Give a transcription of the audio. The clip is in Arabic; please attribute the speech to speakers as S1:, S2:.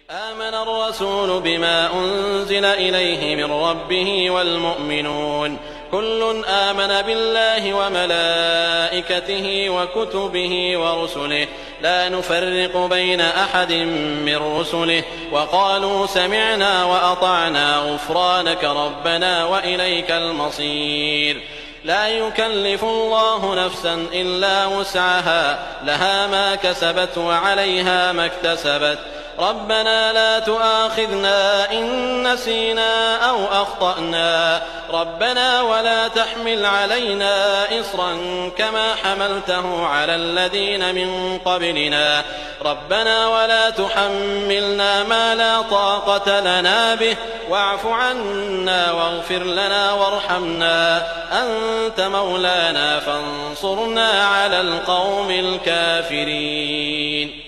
S1: آمن الرسول بما أنزل إليه من ربه والمؤمنون كل آمن بالله وملائكته وكتبه ورسله لا نفرق بين أحد من رسله وقالوا سمعنا وأطعنا غفرانك ربنا وإليك المصير. لا يكلف الله نفسا إلا وسعها لها ما كسبت وعليها ما اكتسبت ربنا لا تؤاخذنا إن نسينا أو أخطأنا ربنا ولا تحمل علينا إصرا كما حملته على الذين من قبلنا ربنا ولا تحملنا ما لا طاقة لنا به واعف عنا واغفر لنا وارحمنا أنت مولانا فانصرنا على القوم الكافرين.